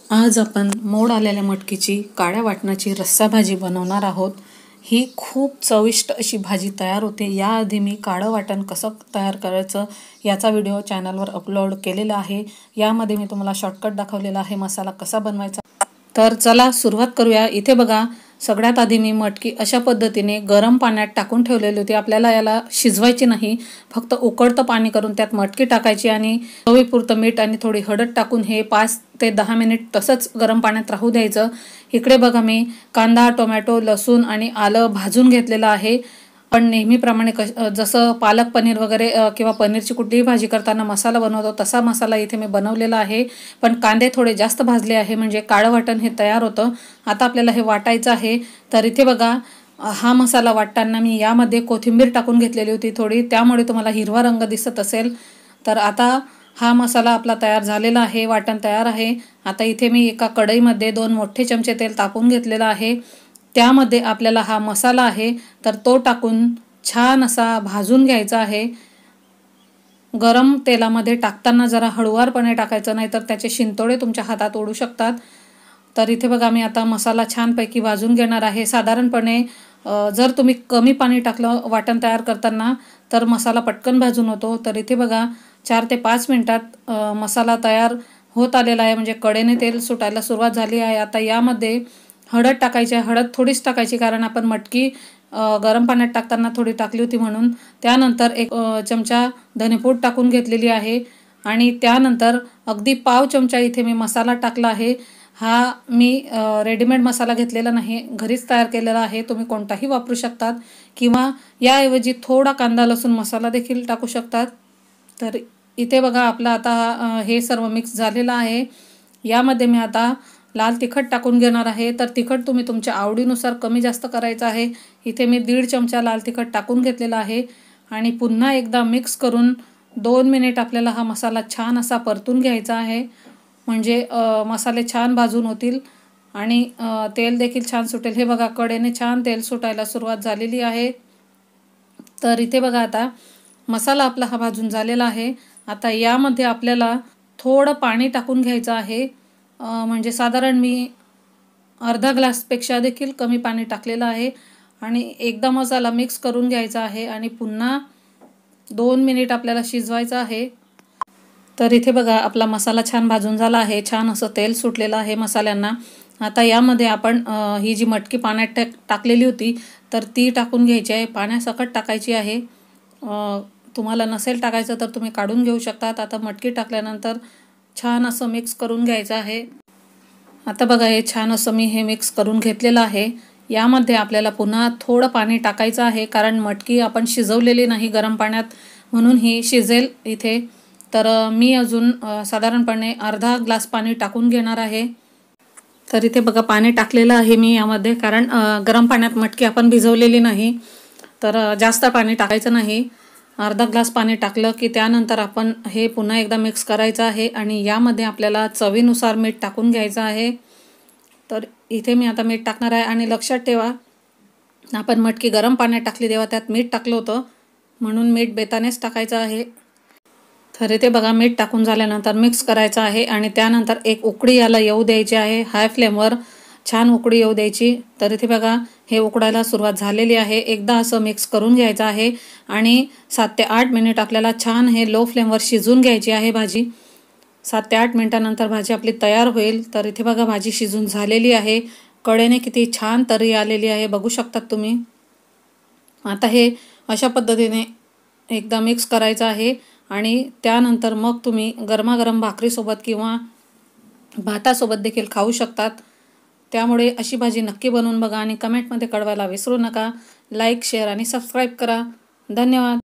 आज आपण मोड आलेल्या मटकीची काळ्या वाटणाची रस्सा भाजी बनवणार आहोत। ही खूप चविष्ट अशी भाजी तयार होते। याआधी मी काळं वाटण कसं तयार करायचं याचा व्हिडिओ चॅनलवर अपलोड केलेला आहे। यामध्ये मी तुम्हाला शॉर्टकट दाखवलेला आहे मसाला कसा बनवायचा। तर चला सुरुवात करूया। इथे बघा, सगळ्यात आधी मी मटकी अशा पद्धतीने गरम पाण्यात टाकून ठेवलेली होती। आपल्याला याला शिजवायची नाही, फक्त उकळतं पाणी करून त्यात मटकी टाकायची आणि चवीपुरतं मीठ आणि थोडी हळद टाकून हे 5 ते 10 मिनिट तसंच गरम पाण्यात राहू द्यायचं। इकडे बघा, मी कांदा, टोमॅटो, लसूण आणि आलं भाजून घेतलेलं आहे। पण नेहमीप्रमाणे जसं पालक पनीर वगैरे किंवा पनीरची कुठलीही भाजी करताना मसाला बनवतो तसा मसाला इथे मी बनवलेला आहे। पण कांदे थोडे जास्त भाजले आहे म्हणजे काळं वाटण हे तयार होतं। आता आपल्याला हे वाटायचं आहे। तर इथे बघा, हा मसाला वाटताना मी यामध्ये कोथिंबीर टाकून घेतलेली होती थोडी, त्यामुळे तुम्हाला हिरवा रंग दिसत असेल। तर आता हा मसाला आपला तयार झालेला आहे, वाटण तयार आहे। आता इथे मी एका कढईमध्ये 2 मोठे चमचे तेल तापवून घेतलेलं आहे। त्यामध्ये आपल्याला हा मसाला आहे तर तो टाकून छान असा भाजून घ्यायचा आहे। गरम तेलामध्ये टाकताना जरा हळुवारपणे टाकायचं, नाही तर त्याचे शिंतोडे तुमच्या हातात ओढू शकतात। तर इथे बघा, मी आता मसाला छानपैकी भाजून घेणार आहे। साधारणपणे जर तुम्ही कमी पाणी टाकलं वाटण तयार करताना तर मसाला पटकन भाजून होतो। तर इथे बघा, 4 ते 5 मिनिटात मसाला तयार होत आलेला आहे, म्हणजे कडेने तेल सुटायला सुरुवात झाली आहे। आता यामध्ये हळद टाकायची आहे। हळद थोडीच टाकायची, कारण आपण मटकी गरम पाण्यात टाकताना थोडी टाकली होती म्हणून। त्यानंतर 1 चमचा धनेपूड टाकून घेतलेली आहे आणि त्यानंतर अगदी पाव चमचा इथे मी मसाला टाकला आहे। हा मी रेडीमेड मसाला घेतलेला नाही, घरीच तयार केलेला आहे। तुम्ही कोणताही वापरू शकतात किंवा याऐवजी थोडा कांदा लसूण मसाला देखील टाकू शकतात। तर इथे बघा, आपला आता हे सर्व मिक्स झालेलं आहे। यामध्ये मी आता लाल तिखट टाकून घेणार आहे। तर तिखट तुम्ही तुमच्या आवडीनुसार कमी जास्त करायचं आहे। इथे मी 1.5 चमचा लाल तिखट टाकून घेतलेला आहे आणि पुन्हा एकदा मिक्स करून 2 मिनिट आपल्याला हा मसाला छान असा परतून घ्यायचा आहे, म्हणजे मसाले छान भाजून होतील आणि तेल देखील छान सुटेल। हे बघा, कडेने छान तेल सुटायला सुरुवात झालेली आहे। तर इथे बघा, आता मसाला आपला हा भाजून झालेला आहे। आता यामध्ये आपल्याला थोडं पाणी टाकून घ्यायचं आहे, म्हणजे साधारण मी अर्धा ग्लासपेक्षा देखील कमी पाणी टाकलेलं आहे आणि एकदा मसाला मिक्स करून घ्यायचा आहे आणि पुन्हा 2 मिनिट आपल्याला शिजवायचं आहे। तर इथे बघा, आपला मसाला छान भाजून झाला आहे, छान असं तेल सुटलेलं आहे मसाल्यांना। आता यामध्ये आपण ही जी मटकी पाण्यात टाकलेली होती तर ती टाकून घ्यायची आहे, पाण्यासकट टाकायची आहे। तुम्हाला नसेल टाकायचं तर तुम्ही काढून घेऊ शकतात। आता मटकी टाकल्यानंतर छान असं मिक्स करून घ्यायचं आहे। आता बघा, हे छान असं मी हे मिक्स करून घेतलेलं आहे। यामध्ये आपल्याला पुन्हा थोडं पाणी टाकायचं आहे, कारण मटकी आपण शिजवलेली नाही गरम पाण्यात, म्हणून ही शिजेल इथे। तर मी अजून साधारणपणे अर्धा ग्लास पाणी टाकून घेणार आहे। तर इथे बघा, पाणी टाकलेलं आहे मी यामध्ये, कारण गरम पाण्यात मटकी आपण भिजवलेली नाही, तर जास्त पाणी टाकायचं नाही। अर्धा ग्लास पाणी टाकलं की त्यानंतर आपण हे पुन्हा एकदा मिक्स करायचं आहे आणि यामध्ये आपल्याला चवीनुसार मीठ टाकून घ्यायचं आहे। तर इथे मी आता मीठ टाकणार आहे आणि लक्षात ठेवा, आपण मटकी गरम पाण्यात टाकली तेव्हा त्यात मीठ टाकलं होतं, म्हणून मीठ बेतानेच टाकायचं आहे। तर इथे बघा, मीठ टाकून झाल्यानंतर मिक्स करायचं आहे आणि त्यानंतर एक उकळी याला येऊ द्यायची आहे। हाय फ्लेमवर छान उकळी येऊ द्यायची। तर इथे बघा, हे उकळायला सुरुवात झालेली आहे। एकदा असं मिक्स करून घ्यायचं आहे आणि 7 ते 8 मिनिट आपल्याला छान हे लो फ्लेमवर शिजून घ्यायची आहे भाजी। 7 ते 8 मिनिटानंतर भाजी आपली तयार होईल। तर इथे बघा, भाजी शिजून झालेली आहे, कडेने किती छान तरी आलेली आहे, बघू शकतात तुम्ही। आता हे अशा पद्धतीने एकदा मिक्स करायचं आहे आणि त्यानंतर मग तुम्ही गरमागरम भाकरीसोबत किंवा भातासोबत देखील खाऊ शकतात। त्यामुळे अशी भाजी नक्की बनवून बघा आणि कमेंटमध्ये कळवायला विसरू नका। लाईक, शेअर आणि सबस्क्राईब करा। धन्यवाद।